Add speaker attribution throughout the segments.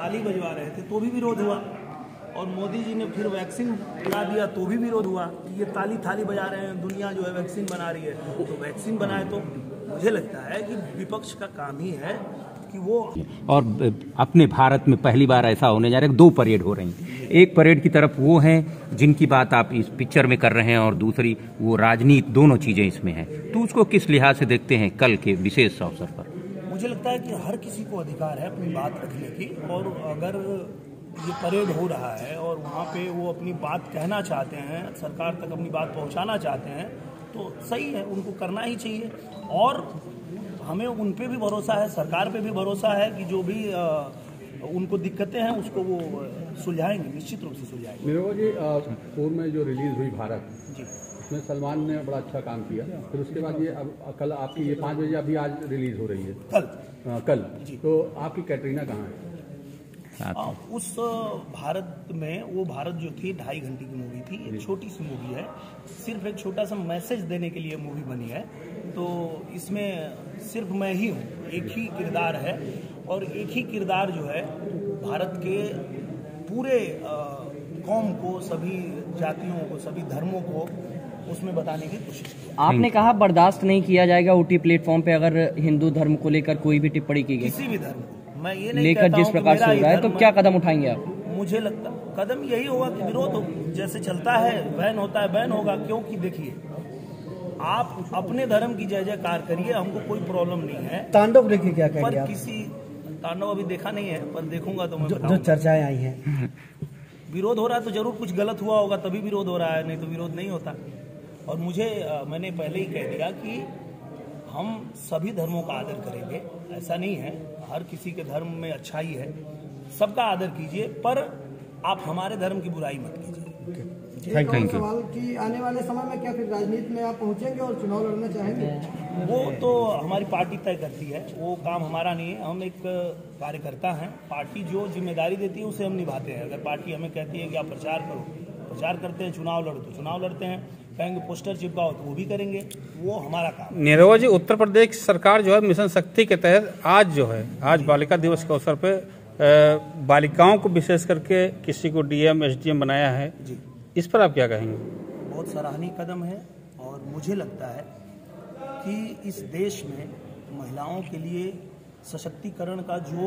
Speaker 1: थाली बजवा रहे थे तो भी विरोध हुआ, और मोदी जी ने फिर वैक्सीन ला दिया तो भी विरोध हुआ कि ये थाली बजा रहे हैं, दुनिया जो है वैक्सीन बना रही है, तो वैक्सीन बनाए। तो मुझे लगता है कि विपक्ष का काम ही है कि वो,
Speaker 2: और अपने भारत में पहली बार ऐसा होने जा रहा है, 2 परेड हो रही हैं। एक परेड की तरफ वो हैं जिनकी बात आप इस पिक्चर में कर रहे हैं, और दूसरी वो राजनीति, दोनों चीजें इसमें हैं। तो उसको किस लिहाज से देखते हैं कल के विशेष अवसर पर?
Speaker 1: मुझे लगता है कि हर किसी को अधिकार है अपनी बात रखने की, और अगर ये परेड हो रहा है और वहाँ पे वो अपनी बात कहना चाहते हैं, सरकार तक अपनी बात पहुँचाना चाहते हैं, तो सही है, उनको करना ही चाहिए। और हमें उन पे भी भरोसा है, सरकार पे भी भरोसा है कि जो भी उनको दिक्कतें हैं उसको वो सुलझाएंगे, निश्चित रूप से सुलझाएंगे।
Speaker 3: निरव जी, पूर्व में जो रिलीज हुई भारत
Speaker 1: जी,
Speaker 3: उसमें सलमान ने बड़ा अच्छा काम किया, फिर उसके बाद ये अब कल आपकी ये 5 बजे अभी आज रिलीज हो रही है, कल
Speaker 1: जी।
Speaker 3: तो आपकी कैटरीना कहाँ है?
Speaker 1: उस भारत में, वो भारत जो थी 2.5 घंटे की मूवी थी, एक छोटी सी मूवी है, सिर्फ एक छोटा सा मैसेज देने के लिए मूवी बनी है। तो इसमें सिर्फ मैं ही हूँ, एक ही किरदार है, और एक ही किरदार जो है भारत के पूरे कौम को, सभी जातियों को, सभी धर्मों को उसमें बताने की कोशिश की।
Speaker 4: आपने कहा बर्दाश्त नहीं किया जाएगा OT प्लेटफॉर्म पे अगर हिंदू धर्म को लेकर कोई भी टिप्पणी की गई,
Speaker 1: किसी भी धर्म को, मैं ये नहीं
Speaker 4: लेकर जिस प्रकार से हो रहा है, तो क्या कदम उठाएंगे आप?
Speaker 1: मुझे लगता कदम यही होगा कि विरोध हो, जैसे चलता है, बैन होता है, बैन होगा। क्योंकि देखिए, आप अपने धर्म की जय जयकार करिए, हमको कोई प्रॉब्लम नहीं है।
Speaker 5: तांडव देखिए क्या कहेंगे
Speaker 1: पर
Speaker 5: आप?
Speaker 1: किसी तांडव अभी देखा नहीं है, पर देखूंगा तो मैं
Speaker 5: जो चर्चाएं आई हैं,
Speaker 1: विरोध हो रहा है तो जरूर कुछ गलत हुआ होगा, तभी विरोध हो रहा है, नहीं तो विरोध नहीं होता। और मुझे, मैंने पहले ही कह दिया कि हम सभी धर्मों का आदर करेंगे, ऐसा नहीं है, हर किसी के धर्म में अच्छाई है, सबका आदर कीजिए, पर आप हमारे धर्म की बुराई मत कीजिए।
Speaker 5: Thank you. सवाल कि आने वाले समय में क्या फिर राजनीति में आप पहुंचेंगे और चुनाव लड़ना चाहेंगे?
Speaker 1: वो तो हमारी पार्टी तय करती है, वो काम हमारा नहीं है। हम एक कार्यकर्ता हैं, पार्टी जो जिम्मेदारी देती है उसे हम निभाते हैं। अगर पार्टी हमें कहती है कि आप प्रचार करो, प्रचार करते हैं, चुनाव लड़ो तो चुनाव लड़ते हैं, कहेंगे पोस्टर चिपकाओ तो वो भी करेंगे, वो हमारा काम है।
Speaker 6: नीरव जी, उत्तर प्रदेश सरकार जो है मिशन शक्ति के तहत आज बालिका दिवस के अवसर पे बालिकाओं को विशेष करके किसी को DM SDM बनाया है
Speaker 1: जी।
Speaker 6: इस पर आप क्या कहेंगे?
Speaker 1: बहुत सराहनीय कदम है, और मुझे लगता है कि इस देश में महिलाओं के लिए सशक्तिकरण का जो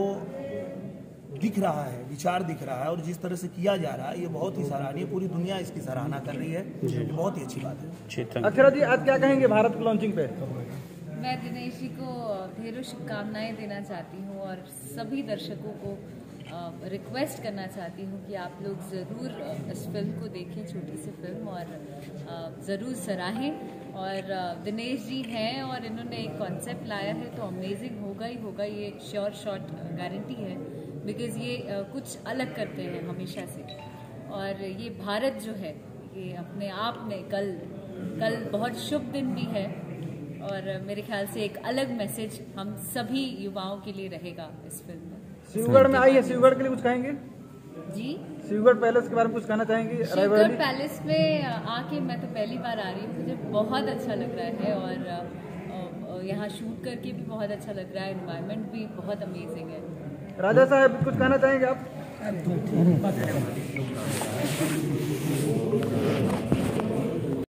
Speaker 1: दिख रहा है, विचार दिख रहा है, और जिस तरह से किया जा रहा है, ये बहुत ही सराहनीय, पूरी दुनिया इसकी सराहना कर रही है, ये बहुत ही अच्छी बात है।
Speaker 5: अक्षरा जी, आज क्या कहेंगे भारत की लॉन्चिंग पे?
Speaker 7: मैं दिनेश जी को ढेरों शुभकामनाएं देना चाहती हूँ, और सभी दर्शकों को रिक्वेस्ट करना चाहती हूँ कि आप लोग ज़रूर इस फिल्म को देखें, छोटी सी फिल्म, और ज़रूर सराहें। और दिनेश जी हैं और इन्होंने एक कॉन्सेप्ट लाया है तो अमेजिंग होगा ही होगा, ये श्योर शॉट गारंटी है, बिकॉज़ ये कुछ अलग करते हैं हमेशा से। और ये भारत जो है, ये अपने आप में कल बहुत शुभ दिन भी है, और मेरे ख्याल से एक अलग मैसेज हम सभी युवाओं के लिए रहेगा इस फिल्म में।
Speaker 5: शिवगढ़ में आई है, शिवगढ़ के लिए कुछ कहेंगे
Speaker 7: जी?
Speaker 5: शिवगढ़ पैलेस के बारे में कुछ कहना चाहेंगे?
Speaker 7: शिवगढ़ पैलेस में आके मैं तो पहली बार आ रही हूँ, मुझे बहुत अच्छा लग रहा है, और यहाँ शूट करके भी बहुत अच्छा लग रहा है, एनवायरनमेंट भी बहुत अमेजिंग है।
Speaker 5: राजा साहब, कुछ कहना चाहेंगे आप?